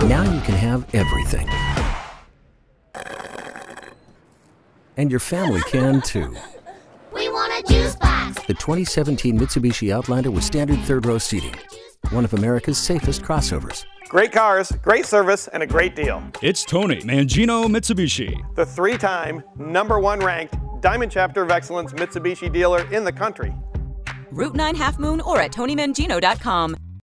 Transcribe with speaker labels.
Speaker 1: Now you can have everything. And your family can too.
Speaker 2: We want a juice box!
Speaker 1: The 2017 Mitsubishi Outlander with standard third-row seating. One of America's safest crossovers.
Speaker 3: Great cars, great service, and a great deal.
Speaker 4: It's Tony Mangino Mitsubishi,
Speaker 3: The 3-time #1 ranked Diamond Chapter of Excellence Mitsubishi dealer in the country.
Speaker 5: Route 9 Half Moon or at TonyMangino.com.